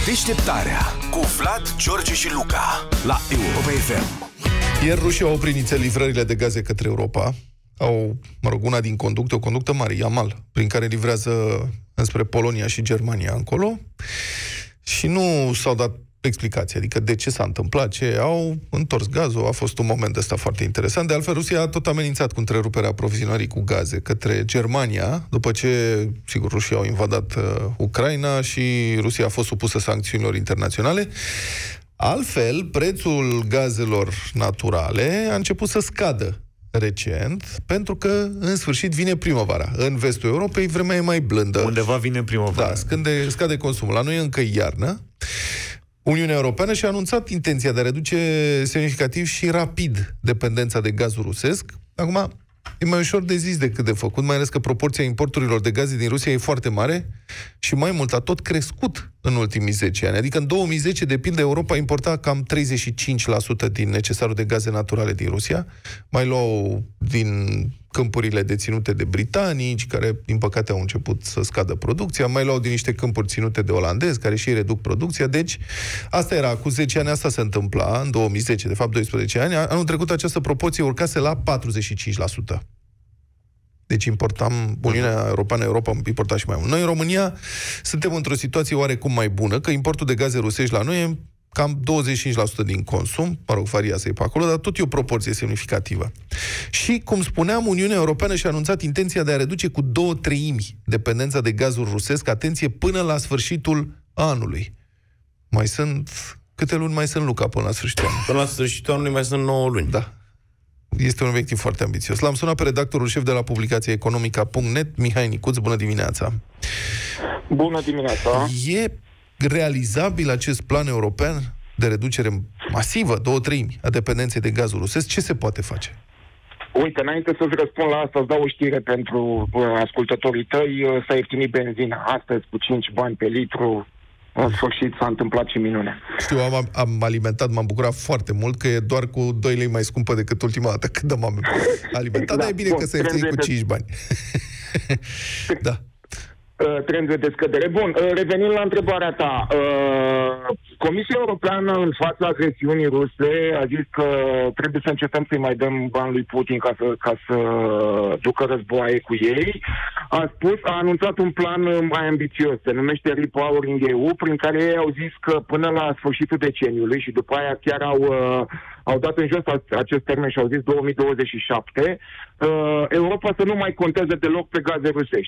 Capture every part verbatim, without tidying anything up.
Deșteptarea cu Vlad, George și Luca la Europa F M. Ieri Rusia a oprit nițel livrările de gaze către Europa. Au, mă rog, una din conducte, o conductă mare, Yamal, prin care livrează înspre Polonia și Germania încolo. Și nu s-au dat explicații, adică de ce s-a întâmplat, ce au întors gazul. A fost un moment ăsta foarte interesant. De altfel, Rusia a tot amenințat cu întreruperea aprovizionării cu gaze către Germania, după ce, sigur, Rusia au invadat uh, Ucraina și Rusia a fost supusă sancțiunilor internaționale. Altfel, prețul gazelor naturale a început să scadă recent, pentru că, în sfârșit, vine primăvara. În vestul Europei, vremea e mai blândă. Undeva vine primăvara. Da, scade, scade consumul. La noi e încă iarnă. Uniunea Europeană și-a anunțat intenția de a reduce semnificativ și rapid dependența de gazul rusesc. Acum, e mai ușor de zis decât de făcut, mai ales că proporția importurilor de gaze din Rusia e foarte mare și mai mult a tot crescut în ultimii zece ani. Adică în două mii zece, de pildă, Europa importa cam treizeci și cinci la sută din necesarul de gaze naturale din Rusia. Mai luau din câmpurile deținute de britanici, care, din păcate, au început să scadă producția, mai luau din niște câmpuri ținute de olandezi, care și ei reduc producția. Deci, asta era, cu zece ani asta se întâmpla, în două mii zece, de fapt doisprezece ani. Anul trecut această proporție urcase la patruzeci și cinci la sută. Deci importam, Uniunea Europeană, Europa importa și mai mult. Noi, în România, suntem într-o situație oarecum mai bună, că importul de gaze rusești la noi e cam douăzeci și cinci la sută din consum, mă rog, variază pe acolo, dar tot e o proporție semnificativă. Și, cum spuneam, Uniunea Europeană și-a anunțat intenția de a reduce cu două treimi dependența de gazul rusesc, atenție, până la sfârșitul anului. Mai sunt... Câte luni mai sunt, Luca, până la sfârșitul anului? Până la sfârșitul anului mai sunt nouă luni. Da. Este un obiectiv foarte ambițios. L-am sunat pe redactorul șef de la publicația economica punct net, Mihai Nicuț. Bună dimineața! Bună dimineața! E realizabil acest plan european de reducere masivă, două treimi, a dependenței de gazul rusesc? Ce se poate face? Uite, înainte să-ți răspund la asta, îți dau o știre pentru uh, ascultătorii tăi. Uh, s-a ieftinit benzina astăzi cu cinci bani pe litru. În sfârșit s-a întâmplat și minune. Știu, am, am alimentat, m-am bucurat foarte mult că e doar cu doi lei mai scumpă decât ultima dată când am alimentat, da, dar e bine, bun, că s-a ieftinit cu cinci bani. Da. Trend de scădere. Bun, revenind la întrebarea ta, Comisia Europeană, în fața agresiunii ruse, a zis că trebuie să începem să-i mai dăm bani lui Putin ca să, ca să ducă războaie cu ei. A spus, a anunțat un plan mai ambițios, se numește Repowering E U, prin care ei au zis că până la sfârșitul deceniului, și după aia chiar au, au dat în jos acest termen și au zis două mii douăzeci și șapte, Europa să nu mai conteze deloc pe gaze rusești.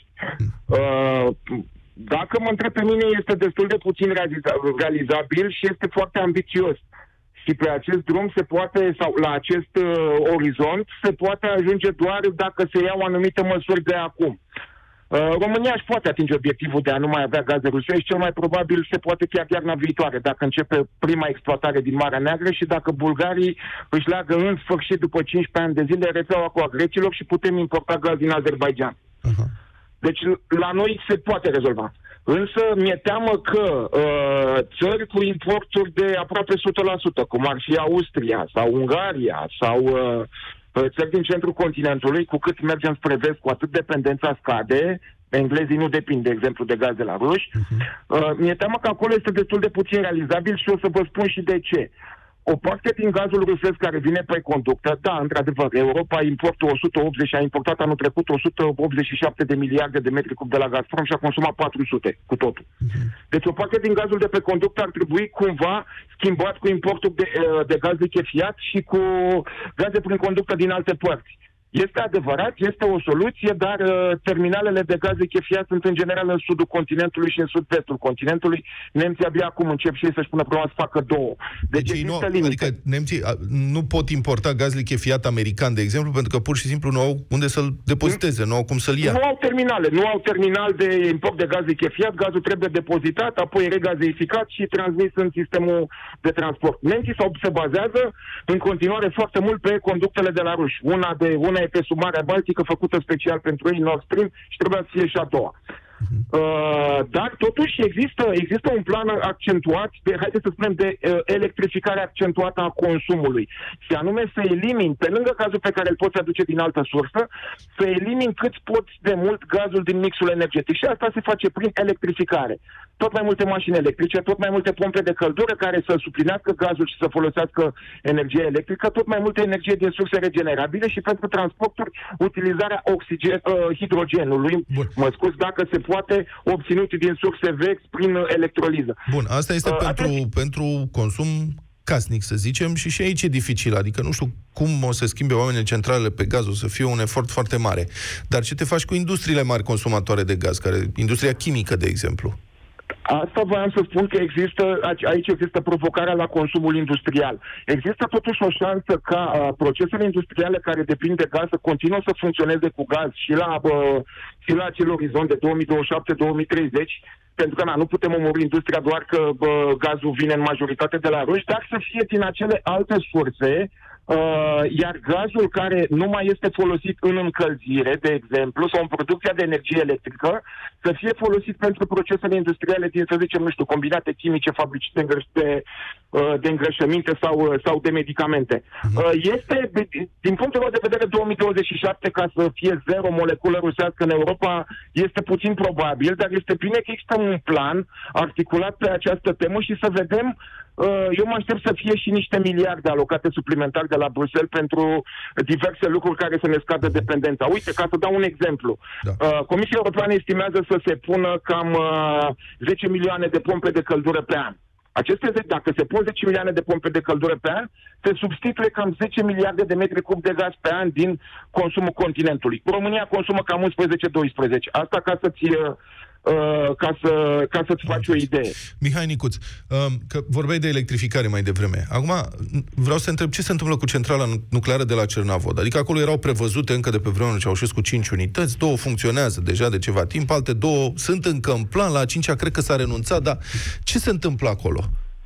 Dacă mă întreb pe mine, este destul de puțin realizabil și este foarte ambițios. Și pe acest drum se poate, sau la acest uh, orizont, se poate ajunge doar dacă se iau anumite măsuri de acum. Uh, România își poate atinge obiectivul de a nu mai avea gaze rusești, cel mai probabil se poate chiar iarna viitoare, dacă începe prima exploatare din Marea Neagră și dacă bulgarii își leagă în sfârșit, după cincisprezece ani de zile, rețeaua cu a grecilor și putem importa gaz din Azerbaijan. Uh-huh. Deci la noi se poate rezolva. Însă mi-e teamă că uh, țări cu importuri de aproape o sută la sută, cum ar fi Austria sau Ungaria sau uh, țări din centrul continentului, cu cât mergem spre vest, cu atât dependența scade. Englezii nu depind, de exemplu, de gaz de la ruși. Uh-huh. Uh, mi-e teamă că acolo este destul de puțin realizabil și o să vă spun și de ce. O parte din gazul rusesc care vine pe conductă, da, într-adevăr, Europa importă o sută optzeci, a importat anul trecut o sută optzeci și șapte de miliarde de metri cub de la Gazprom și a consumat patru sute cu totul. Deci o parte din gazul de pe conductă ar trebui cumva schimbat cu importul de, de gaz lichefiat și cu gaze prin conductă din alte părți. Este adevărat, este o soluție, dar uh, terminalele de gaz lichefiat sunt în general în sudul continentului și în sud-vestul continentului. Nemții abia acum încep și ei să-și pună problema să facă două. Deci, deci nu, adică nemții nu pot importa gaz lichefiat american, de exemplu, pentru că pur și simplu nu au unde să-l depoziteze, nu au cum să-l ia. Nu au terminale, nu au terminal de import de gaz lichefiat, gazul trebuie depozitat, apoi regazeificat și transmis în sistemul de transport. Nemții se bazează în continuare foarte mult pe conductele de la ruși. Una de una e pe sub Marea Baltică, făcută special pentru ei, Nord Stream, și trebuia să fie și a doua. Uh, dar totuși există, există un plan accentuat de, haideți să spunem, de uh, electrificare accentuată a consumului. Și anume să elimini, pe lângă gazul pe care îl poți aduce din altă sursă, să elimini cât poți de mult gazul din mixul energetic. Și asta se face prin electrificare. Tot mai multe mașini electrice, tot mai multe pompe de căldură care să suplinească gazul și să folosească energie electrică, tot mai multă energie din surse regenerabile și pentru transporturi utilizarea oxigen, uh, hidrogenului. Bun. Mă scuz, dacă se poate, obținut din surse vechi prin electroliză. Bun, asta este uh, pentru, atunci... pentru consum casnic, să zicem, și și aici e dificil. Adică nu știu cum o să schimbe oamenii centralele pe gaz, o să fie un efort foarte mare. Dar ce te faci cu industriile mari consumatoare de gaz, care industria chimică, de exemplu? Asta voiam să spun că există, aici există provocarea la consumul industrial. Există totuși o șansă ca uh, procesele industriale care depind de gaz să continuă să funcționeze cu gaz și la, uh, și la acel orizont de două mii douăzeci și șapte două mii treizeci, pentru că na, nu putem omorî industria doar că uh, gazul vine în majoritate de la ruși, dar să fie din acele alte surse. Uh, iar gazul care nu mai este folosit în încălzire, de exemplu, sau în producția de energie electrică, să fie folosit pentru procesele industriale din, să zicem, nu știu, combinate chimice, fabrici de, îngrăș- de, uh, de îngrășăminte sau, sau de medicamente. Uh, este, din punctul meu de vedere, două mii douăzeci și șapte, ca să fie zero moleculă rusească în Europa, este puțin probabil, dar este bine că există un plan articulat pe această temă și să vedem. Eu mă aștept să fie și niște miliarde alocate suplimentar de la Bruxelles pentru diverse lucruri care să ne scadă dependența. Uite, ca să dau un exemplu. Da. Comisia Europeană estimează să se pună cam zece milioane de pompe de căldură pe an. Aceste, dacă se pun zece milioane de pompe de căldură pe an, se substituie cam zece miliarde de metri cub de gaz pe an din consumul continentului. România consumă cam unsprezece doisprezece. Asta ca să-ți... Uh, ca, să, ca să-ți faci o idee. Mihai Nicuț, uh, că vorbeai de electrificare mai devreme. Acum, vreau să întreb ce se întâmplă cu centrala nucleară de la Cernavod. Adică acolo erau prevăzute încă de pe vremea lui Ceaușescu cinci unități, două funcționează deja de ceva timp, alte două sunt încă în plan, la a cincea cred că s-a renunțat, dar ce se întâmplă acolo?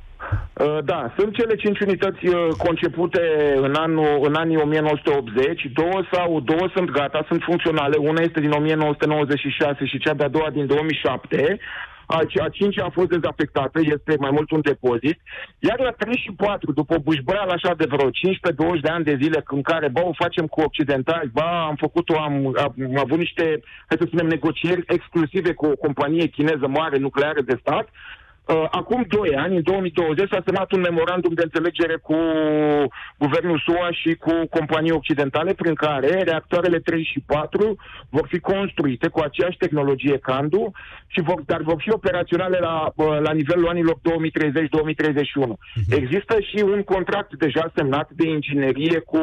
Da, sunt cele cinci unități concepute în, anul, în anii o mie nouă sute optzeci, două, sau, două sunt gata, sunt funcționale, una este din o mie nouă sute nouăzeci și șase și cea de-a doua din două mii șapte, a, a cincea a fost dezafectată, este mai mult un depozit, iar la trei și patru, după o bușbăială așa de vreo cincisprezece douăzeci de ani de zile, în care, ba, o facem cu occidentali, ba, am făcut-o, am, am, am avut niște, hai să spunem, negocieri exclusive cu o companie chineză mare, nucleară de stat. Uh, acum doi ani, în două mii douăzeci, s-a semnat un memorandum de înțelegere cu guvernul S U A și cu companii occidentale, prin care reactoarele trei și patru vor fi construite cu aceeași tehnologie CANDU, și vor, dar vor fi operaționale la, uh, la nivelul anilor două mii treizeci două mii treizeci și unu. Uh-huh. Există și un contract deja semnat de inginerie cu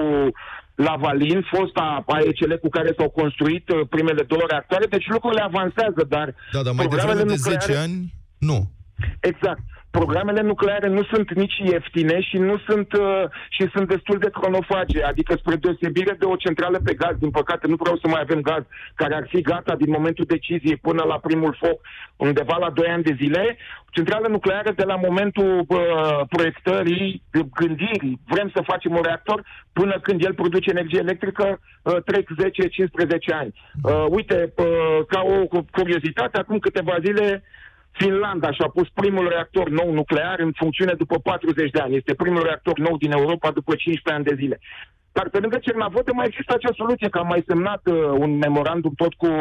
Lavalin, fosta A E C L cu care s-au construit uh, primele două reactoare, deci lucrurile avansează, dar... Da, dar mai devreme de zece ani, nu. Exact. Programele nucleare nu sunt nici ieftine și nu sunt uh, și sunt destul de cronofage, adică spre deosebire de o centrală pe gaz, din păcate nu vreau să mai avem gaz, care ar fi gata din momentul deciziei până la primul foc, undeva la doi ani de zile. Centrală nucleară, de la momentul uh, proiectării, gândirii, vrem să facem un reactor, până când el produce energie electrică, uh, trec zece cincisprezece ani. Uh, uite, uh, ca o curiozitate, acum câteva zile Finlanda și-a pus primul reactor nou nuclear în funcțiune după patruzeci de ani. Este primul reactor nou din Europa după cincisprezece ani de zile. Dar pe lângă Cernavod mai există acea soluție, că am mai semnat uh, un memorandum tot cu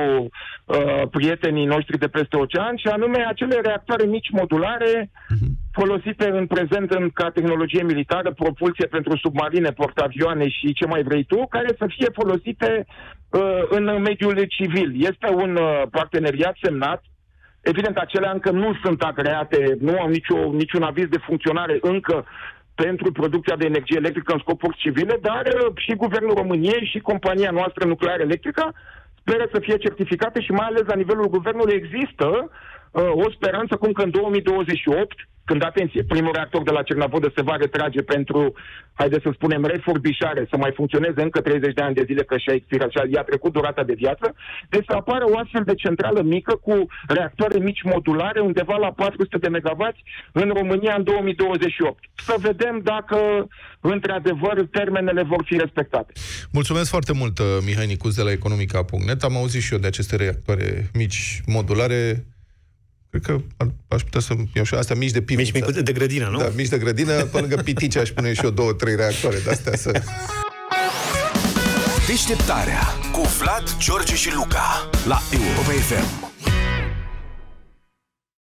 uh, prietenii noștri de peste ocean, și anume acele reactoare mici modulare folosite în prezent în, ca tehnologie militară, propulsie pentru submarine, portavioane și ce mai vrei tu, care să fie folosite uh, în mediul civil. Este un uh, parteneriat semnat. Evident, acelea încă nu sunt agreate, nu au nicio, niciun aviz de funcționare încă pentru producția de energie electrică în scopuri civile, dar și Guvernul României și compania noastră nucleară electrică speră să fie certificate și mai ales la nivelul guvernului există uh, o speranță cum că în două mii douăzeci și opt, când, atenție, primul reactor de la Cernavodă se va retrage pentru, haideți să spunem, refurbishare, să mai funcționeze încă treizeci de ani de zile, că și-a expirat și i-a trecut durata de viață, deci să apară o astfel de centrală mică cu reactoare mici modulare, undeva la patru sute de megawatts în România în două mii douăzeci și opt. Să vedem dacă, într-adevăr, termenele vor fi respectate. Mulțumesc foarte mult, Mihai Nicuț de la economica punct net. Am auzit și eu de aceste reactoare mici modulare. Cred că aș putea să iau și astea mici de pivniță. Mici, mici de grădină, nu? Da, mici de grădină, pe lângă pitice aș pune și eu două, trei reactoare de-astea să... Deșteptarea cu Vlad, George și Luca la Europa F M.